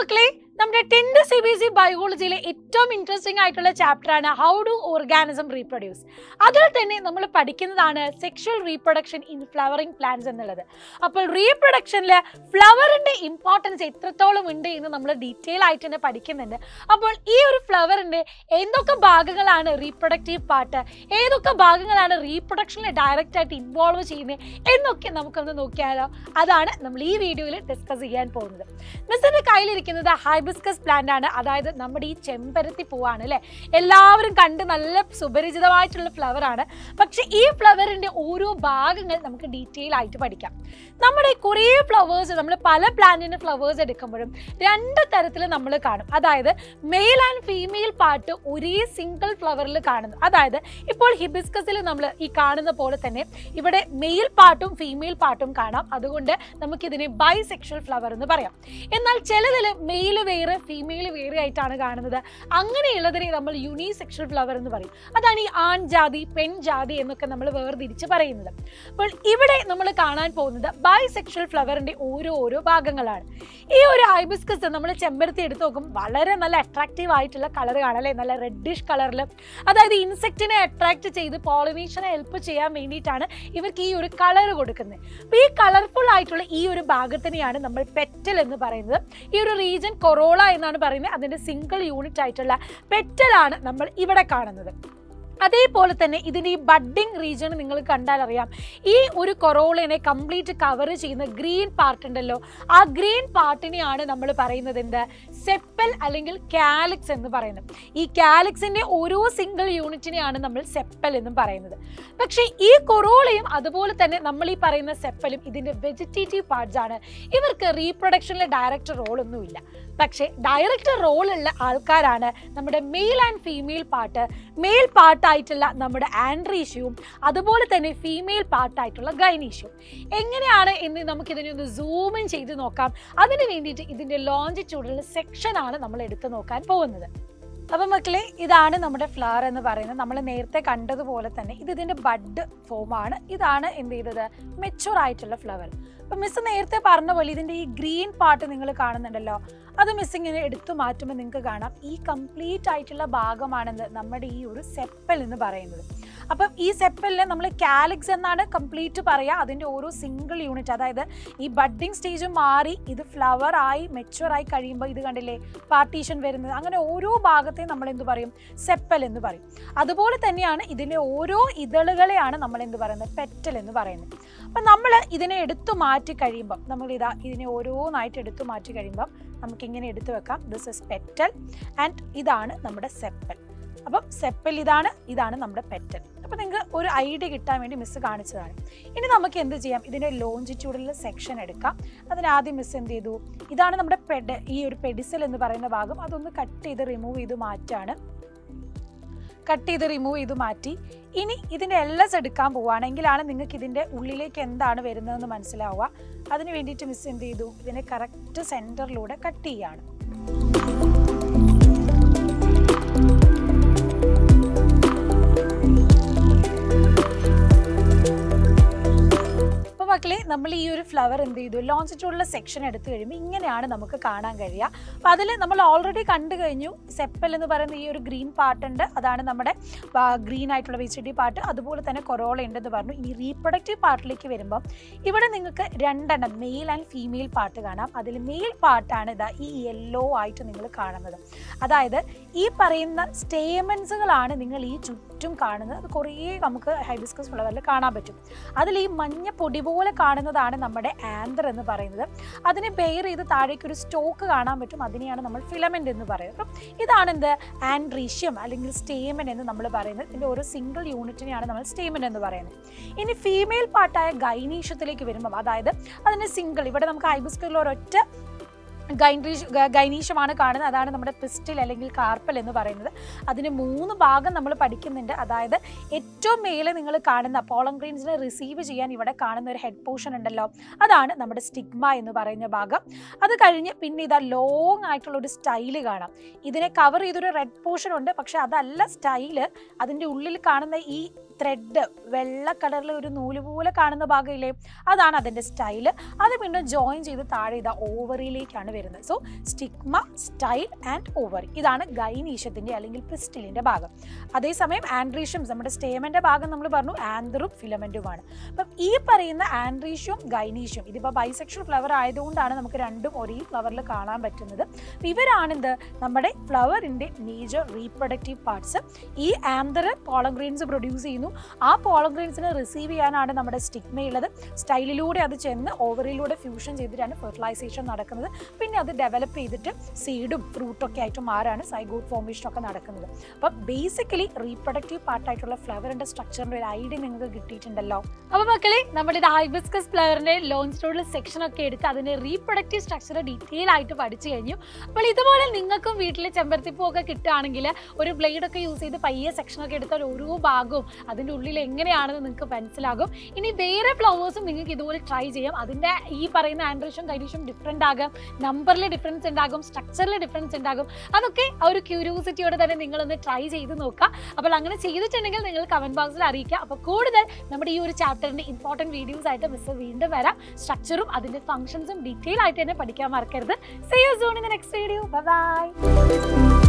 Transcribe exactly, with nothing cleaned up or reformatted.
മക്കളെ നമ്മുടെ tenth C B S E ബയോളജിയിലെ ഏറ്റവും ഇൻട്രസ്റ്റിംഗ് ആയിട്ടുള്ള ചാപ്റ്റർ ആണ് ഹൗ ഡു ഓർഗാനിസം റീപ്രൊഡ്യൂസ്. അതിൽ തന്നെ നമ്മൾ പഠിക്കുന്നതാണ് sexual reproduction in flowering plants എന്നുള്ളത്. അപ്പോൾ റീപ്രൊഡക്ഷനിൽ ഫ്ലവറിന്റെ ഇമ്പോർട്ടൻസ് എത്രത്തോളം ഉണ്ട് എന്ന് നമ്മൾ ഡീറ്റെയിൽ ആയിട്ട് തന്നെ പഠിക്കുന്നുണ്ട്. അപ്പോൾ ഈ ഒരു ഫ്ലവറിന്റെ എന്തൊക്കെ ഭാഗങ്ങളാണ് റീപ്രൊഡക്റ്റീവ് പാർട്ട്, ഏതൊക്കെ ഭാഗങ്ങളാണ് റീപ്രൊഡക്ഷനിൽ ഡയറക്റ്റ് ആയിട്ട് ഇൻവോൾവ് ചെയ്യുന്നത് എന്നൊക്കെ നമുക്കൊന്ന് നോക്കിയാലോ. അതാണ് നമ്മൾ ഈ വീഡിയോയിൽ ഡിസ്കസ് ചെയ്യാൻ പോകുന്നത്. മിസ്സിന്റെ കയ്യിലിരിക്കുന്നത് ഹൈബിസ്കസ് പ്ലാന്റ് ആണ്, അതായത് നമ്മുടെ ഈ ചെമ്പരത്തി പൂവാണ് അല്ലേ. എല്ലാവരും കണ്ട് നല്ല സുപരിചിതമായിട്ടുള്ള ഫ്ലവർ ആണ്. പക്ഷെ ഈ ഫ്ലവറിന്റെ ഓരോ ഭാഗങ്ങൾ നമുക്ക് ഡീറ്റെയിൽ ആയിട്ട് പഠിക്കാം. നമ്മുടെ കുറേ ഫ്ലവേഴ്സ്, നമ്മൾ പല പ്ലാന്റിന്റെ ഫ്ലവേഴ്സ് എടുക്കുമ്പോഴും രണ്ട് തരത്തിൽ നമ്മൾ കാണും. അതായത് മെയിൽ ആൻഡ് ഫീമെയിൽ പാർട്ട് ഒരേ സിംഗിൾ ഫ്ലവറിൽ കാണുന്നു. അതായത് ഇപ്പോൾ ഹിബിസ്കസിൽ നമ്മൾ ഈ കാണുന്ന പോലെ തന്നെ ഇവിടെ മെയിൽ പാർട്ടും ഫീമെയിൽ പാർട്ടും കാണാം. അതുകൊണ്ട് നമുക്കിതിനെ ബൈസെക്ഷൽ ഫ്ലവർ എന്ന് പറയാം. എന്നാൽ ചിലതിൽ മെയിൽ വേറെ ഫീമെയിൽ വേറെ ആയിട്ടാണ് കാണുന്നത്. അങ്ങനെയുള്ളതിനെ നമ്മൾ യൂണിസെക്ഷൽ ഫ്ലവർ എന്ന് പറയും. അതാണ് ഈ ആൺജാതി പെൺജാതി എന്നൊക്കെ നമ്മൾ വേർതിരിച്ച് പറയുന്നത്. അപ്പോൾ ഇവിടെ നമ്മൾ കാണാൻ പോകുന്നത് ബൈസെക്ഷൽ ഫ്ലവറിന്റെ ഓരോ ഓരോ ഭാഗങ്ങളാണ്. ഈ ഒരു ഹൈബിസ്കസ് നമ്മൾ ചെമ്പരത്തി എടുത്ത് നോക്കും, വളരെ നല്ല അട്രാക്റ്റീവ് ആയിട്ടുള്ള കളർ കാണല്ലേ, നല്ല റെഡിഷ് കളറിൽ. അതായത് ഇൻസെക്റ്റിനെ അട്രാക്ട് ചെയ്ത് പോളിനേഷനെ ഹെൽപ്പ് ചെയ്യാൻ വേണ്ടിയിട്ടാണ് ഇവർക്ക് ഈ ഒരു കളർ കൊടുക്കുന്നത്. അപ്പോൾ ഈ കളർഫുൾ ആയിട്ടുള്ള ഈ ഒരു ഭാഗത്തിനെയാണ് നമ്മൾ പെറ്റൽ എന്ന് പറയുന്നത്. ഈ ഒരു റീജൻ കൊറോള എന്നാണ് പറയുന്നത്. അതിന്റെ സിംഗിൾ യൂണിറ്റ് ആയിട്ടുള്ള പെറ്റലാണ് നമ്മൾ ഇവിടെ കാണുന്നത്. അതേപോലെ തന്നെ ഇതിൻ്റെ ഈ ബഡ്ഡിങ് റീജിയൺ നിങ്ങൾ കണ്ടാൽ അറിയാം, ഈ ഒരു കൊറോളനെ കംപ്ലീറ്റ് കവർ ചെയ്യുന്ന ഗ്രീൻ പാർട്ട് ഉണ്ടല്ലോ, ആ ഗ്രീൻ പാർട്ടിനെയാണ് നമ്മൾ പറയുന്നത് എന്ത്, സെപ്പൽ അല്ലെങ്കിൽ കാലിക്സ് എന്ന് പറയുന്നത്. ഈ കാലിക്സിന്റെ ഓരോ സിംഗിൾ യൂണിറ്റിനെയാണ് നമ്മൾ സെപ്പൽ എന്നും പറയുന്നത്. പക്ഷേ ഈ കൊറോളയും അതുപോലെ തന്നെ നമ്മൾ ഈ പറയുന്ന സെപ്പലും ഇതിന്റെ വെജിറ്റേറ്റീവ് പാർട്സ് ആണ്. ഇവർക്ക് റീപ്രൊഡക്ഷനിലെ ഡയറക്റ്റ് റോളൊന്നുമില്ല. പക്ഷേ ഡയറക്റ്റ് റോളുള്ള ആൾക്കാരാണ് നമ്മുടെ male and female part. Male പാർട്ടായിട്ടുള്ള നമ്മുടെ ആൻഡ്രീഷ്യവും അതുപോലെ തന്നെ ഫീമെയിൽ പാർട്ടായിട്ടുള്ള ഗൈനീഷ്യവും. എങ്ങനെയാണ് എന്ന് നമുക്കിതിനെ ഒന്ന് സൂം ഇൻ ചെയ്ത് നോക്കാം. അതിന് വേണ്ടിയിട്ട് ഇതിൻ്റെ ലോഞ്ചിറ്റ്യൂഡിലുള്ള സെക്ഷനാണ് നമ്മൾ എടുത്തു നോക്കാൻ പോകുന്നത്. അപ്പം മക്കളെ, ഇതാണ് നമ്മുടെ ഫ്ലവർ എന്ന് പറയുന്നത്. നമ്മൾ നേരത്തെ കണ്ടതുപോലെ തന്നെ ഇത് ഇതിൻ്റെ ബഡ് ഫോമാണ്. ഇതാണ് എന്ത് ചെയ്തത്, മെച്ചുവർ ആയിട്ടുള്ള ഫ്ലവർ. അപ്പം മിസ് നേരത്തെ പറഞ്ഞ പോലെ ഇതിൻ്റെ ഈ ഗ്രീൻ പാർട്ട് നിങ്ങൾ കാണുന്നുണ്ടല്ലോ, അത് മിസ് ഇങ്ങനെ എടുത്തു മാറ്റുമ്പോൾ നിങ്ങൾക്ക് കാണാം ഈ കംപ്ലീറ്റ് ആയിട്ടുള്ള ഭാഗമാണെന്ന് നമ്മുടെ ഈ ഒരു സെപ്പൽ എന്ന് പറയുന്നത്. അപ്പം ഈ സെപ്പലിനെ നമ്മൾ കാലിക്സ് എന്നാണ് കംപ്ലീറ്റ് പറയുക. അതിൻ്റെ ഓരോ സിംഗിൾ യൂണിറ്റ്, അതായത് ഈ ബഡ്ഡിങ് സ്റ്റേജ് മാറി ഇത് ഫ്ലവർ ആയി മെച്ചുവർ ആയി കഴിയുമ്പോൾ ഇത് കണ്ടില്ലേ പാർട്ടീഷൻ വരുന്നത്. അങ്ങനെ ഓരോ ഭാഗത്തെയും നമ്മൾ എന്ത് പറയും, സെപ്പൽ എന്ന് പറയും. അതുപോലെ തന്നെയാണ് ഇതിൻ്റെ ഓരോ ഇതളുകളെയാണ് നമ്മൾ എന്ത് പറയുന്നത്, പെറ്റൽ എന്ന് പറയുന്നത്. അപ്പം നമ്മൾ ഇതിനെ എടുത്തു മാറ്റി കഴിയുമ്പം, നമ്മൾ ഇതാ ഇതിനെ ഓരോന്നായിട്ട് എടുത്തു മാറ്റി കഴിയുമ്പം നമുക്കിങ്ങനെ എടുത്തു വെക്കാം, ദിസ് ഇസ് പെറ്റൽ ആൻഡ് ഇതാണ് നമ്മുടെ സെപ്പൽ. അപ്പം സെപ്പൽ ഇതാണ്, ഇതാണ് നമ്മുടെ പെറ്റൽ. അപ്പം നിങ്ങൾക്ക് ഒരു ഐഡിയ കിട്ടാൻ വേണ്ടി മിസ് കാണിച്ചതാണ്. ഇനി നമുക്ക് എന്ത് ചെയ്യാം, ഇതിൻ്റെ ലോഞ്ചിറ്റ്യൂഡിലുള്ള സെക്ഷൻ എടുക്കാം. അതിനാദ്യം മിസ് എന്ത് ചെയ്തു, ഇതാണ് നമ്മുടെ പെഡ ഈ ഒരു പെഡിസൽ എന്ന് പറയുന്ന ഭാഗം. അതൊന്ന് കട്ട് ചെയ്ത് റിമൂവ് ചെയ്ത് മാറ്റാണ്. കട്ട് ചെയ്ത് റിമൂവ് ചെയ്ത് മാറ്റി. ഇനി ഇതിൻ്റെ എല്ലസ് എടുക്കാൻ പോവുകയാണെങ്കിലാണ് നിങ്ങൾക്ക് ഇതിൻ്റെ ഉള്ളിലേക്ക് എന്താണ് വരുന്നതെന്ന് മനസ്സിലാവുക. അതിന് വേണ്ടിയിട്ട് മിസ് എന്ത് ചെയ്തു, ഇതിനെ കറക്റ്റ് സെൻറ്ററിലൂടെ കട്ട് ചെയ്യാണ്. മക്കളെ, നമ്മൾ ഈ ഒരു ഫ്ലവർ എന്ത് ചെയ്തു, ലോഞ്ചിറ്റ്യൂഡിലുള്ള സെക്ഷൻ എടുത്തു കഴിയുമ്പോൾ ഇങ്ങനെയാണ് നമുക്ക് കാണാൻ കഴിയുക. അപ്പം അതിൽ നമ്മൾ ഓൾറെഡി കണ്ടു കഴിഞ്ഞു, സെപ്പൽ എന്ന് പറയുന്ന ഈ ഒരു ഗ്രീൻ പാർട്ട് ഉണ്ട്, അതാണ് നമ്മുടെ ഗ്രീൻ ആയിട്ടുള്ള വെജിറ്റേറ്റീവ് പാർട്ട്. അതുപോലെ തന്നെ കൊറോള ഉണ്ടെന്ന് പറഞ്ഞു. ഇനി റീപ്രൊഡക്റ്റീവ് പാർട്ടിലേക്ക് വരുമ്പം ഇവിടെ നിങ്ങൾക്ക് രണ്ടെണ്ണം മെയിൽ ആൻഡ് ഫീമെയിൽ പാർട്ട് കാണാം. അതിൽ മെയിൽ പാർട്ടാണ് ഇതാ ഈ യെല്ലോ ആയിട്ട് നിങ്ങൾ കാണുന്നത്. അതായത് ഈ പറയുന്ന സ്റ്റേമൻസുകളാണ് നിങ്ങൾ ഈ ചുറ്റും കാണുന്നത്. അത് കുറേ നമുക്ക് ഹൈബിസ്കസ് ഫ്ലവറിൽ കാണാൻ പറ്റും. അതിൽ ഈ മഞ്ഞ പൊടി പോലെ കാണുന്നതാണ് നമ്മുടെ ആന്തർ എന്ന് പറയുന്നത്. അതിനെ ബെയർ ചെയ്ത് താഴേക്ക് ഒരു സ്റ്റോക്ക് കാണാൻ പറ്റും. അതിനെയാണ് നമ്മൾ ഫിലമെന്റ് എന്ന് പറയുന്നത്. അപ്പം ഇതാണ് എന്ത്, ആൻഡ്രീഷ്യം അല്ലെങ്കിൽ സ്റ്റേമൻ എന്ന് നമ്മൾ പറയുന്നത്. ഇതിൻ്റെ ഓരോ സിംഗിൾ യൂണിറ്റിനെയാണ് നമ്മൾ സ്റ്റേമൻ എന്ന് പറയുന്നത്. ഇനി ഫീമെയിൽ പാർട്ടായ ഗൈനീഷ്യത്തിലേക്ക് വരുമ്പം, അതായത് അതിൻ്റെ സിംഗിൾ, ഇവിടെ നമുക്ക് ഹൈബിസ്കസിൽ ഒരൊറ്റ ഗൈനീഷ് ഗൈനീഷ്യമാണ് കാണുന്നത്. അതാണ് നമ്മുടെ പിസ്റ്റിൽ അല്ലെങ്കിൽ കാർപ്പൽ എന്ന് പറയുന്നത്. അതിന് മൂന്ന് ഭാഗം നമ്മൾ പഠിക്കുന്നുണ്ട്. അതായത് ഏറ്റവും മേലെ നിങ്ങൾ കാണുന്ന പോളൻ ഗ്രെയിൻസിനെ റിസീവ് ചെയ്യാൻ ഇവിടെ കാണുന്ന ഒരു ഹെഡ് പോർഷൻ ഉണ്ടല്ലോ, അതാണ് നമ്മുടെ സ്റ്റിഗ്മ എന്ന് പറയുന്ന ഭാഗം. അത് കഴിഞ്ഞ് പിന്നെ ഇതാ ലോങ് ആയിട്ടുള്ള ഒരു സ്റ്റൈല് കാണാം. ഇതിനെ കവർ ചെയ്തൊരു റെഡ് പോർഷൻ ഉണ്ട്, പക്ഷെ അതല്ല സ്റ്റൈല്. അതിൻ്റെ ഉള്ളിൽ കാണുന്ന ഈ ത്രെഡ് വെള്ള കളറിൽ ഒരു നൂല് പോലെ കാണുന്ന ഭാഗമില്ലേ, അതാണ് അതിൻ്റെ സ്റ്റൈൽ. അത് പിന്നെ ജോയിൻ ചെയ്ത് താഴെ ഇതാ ഓവറിയിലേക്കാണ് വരുന്നത്. So stigma, style and ovary, ഇതാണ് ഗൈനീഷ്യത്തിൻ്റെ അല്ലെങ്കിൽ പിസ്റ്റിലിൻ്റെ ഭാഗം. അതേസമയം ആൻഡ്രീഷ്യംസ് നമ്മുടെ സ്റ്റേമൻ്റെ ഭാഗം നമ്മൾ പറഞ്ഞു ആന്തറും ഫിലമെൻറ്റുമാണ്. അപ്പം ഈ പറയുന്ന ആൻഡ്രീഷ്യവും ഗൈനീഷ്യവും ഇതിപ്പോൾ ബൈസെക്ഷൽ ഫ്ലവർ ആയതുകൊണ്ടാണ് നമുക്ക് രണ്ടും ഒരേ ഫ്ലവറിൽ കാണാൻ പറ്റുന്നത്. ഇവരാണെന്ത് നമ്മുടെ ഫ്ലവറിൻ്റെ മേജർ റീപ്രൊഡക്റ്റീവ് പാർട്സ്. ഈ ആന്തർ പോളൻ ഗ്രെയിൻസ് പ്രൊഡ്യൂസ് ചെയ്യുന്നു. ആ പോളൻ ഗ്രെയിൻസിനെ റിസീവ് ചെയ്യാനാണ് നമ്മുടെ സ്റ്റിഗ്മയുള്ളത്. സ്റ്റൈലിലൂടെ അത് ചെന്ന് ഓവറിലൂടെ ഫ്യൂഷൻ ചെയ്തിട്ടാണ് ഫെർട്ടിലൈസേഷൻ നടക്കുന്നത്. പിന്നെ അത് ഡെവലപ്പ് ചെയ്തിട്ട് സീഡും ഫ്രൂട്ടും ഒക്കെ ആയിട്ട് മാറാണ് സൈഗോട്ട് ഫോർമേഷൻ ഒക്കെ നടക്കുന്നത്. അപ്പം ബേസിക്കലി റീപ്രൊഡക്റ്റീവ് പാർട്ടായിട്ടുള്ള ഫ്ലവറിൻ്റെ സ്ട്രക്ചറിൻ്റെ ഒരു ഐഡിയ നിങ്ങൾക്ക് കിട്ടിയിട്ടുണ്ടല്ലോ. അപ്പോൾ മക്കളെ, നമ്മുടെ ഇത് ഹൈബിസ്കസ് ഫ്ലവറിൻ്റെ ലോഞ്ച് സ്റ്റോറിൽ സെക്ഷൻ ഒക്കെ എടുത്ത് അതിൻ്റെ റീപ്രൊഡക്റ്റീവ് സ്ട്രക്ചർ ഡീറ്റെയിൽ ആയിട്ട് പഠിച്ചു കഴിഞ്ഞു. അപ്പോൾ ഇതുപോലെ നിങ്ങൾക്കും വീട്ടിൽ ചെമ്പരത്തിപ്പൂ ഒക്കെ കിട്ടുകയാണെങ്കിൽ ഒരു ബ്ലേഡ് ഒക്കെ യൂസ് ചെയ്ത് പയ്യെ സെക്ഷനൊക്കെ എടുത്താൽ ഓരോ ഭാഗവും അതിൻ്റെ ഉള്ളിൽ എങ്ങനെയാണെന്ന് നിങ്ങൾക്ക് മനസ്സിലാകും. ഇനി വേറെ ഫ്ലവേഴ്സും നിങ്ങൾക്ക് ഇതുപോലെ ട്രൈ ചെയ്യാം. അതിൻ്റെ ഈ പറയുന്ന ആൻഡ്രീഷ്യവും ഗൈനീഷ്യവും ഡിഫറെൻ്റ് ആകാം, നമ്പറിൽ ഡിഫറൻസ് ഉണ്ടാകും, സ്ട്രക്ചറിൽ ഡിഫറൻസ് ഉണ്ടാകും. അതൊക്കെ ആ ഒരു ക്യൂരിയോസിറ്റിയോടെ തന്നെ നിങ്ങളൊന്ന് ട്രൈ ചെയ്ത് നോക്കുക. അപ്പോൾ അങ്ങനെ ചെയ്തിട്ടുണ്ടെങ്കിൽ നിങ്ങൾ കമൻറ്റ് ബോക്സിൽ അറിയിക്കുക. അപ്പോൾ കൂടുതൽ നമ്മുടെ ഈ ഒരു ചാപ്റ്ററിൻ്റെ ഇമ്പോർട്ടൻറ്റ് വീഡിയോസ് ആയിട്ട് മിസ് വീണ്ടും വരാം. സ്ട്രക്ചറും അതിൻ്റെ ഫംഗ്ഷൻസും ഡീറ്റെയിൽ ആയിട്ട് തന്നെ പഠിക്കാൻ മറക്കരുത്. See you soon in the next video. Bye bye.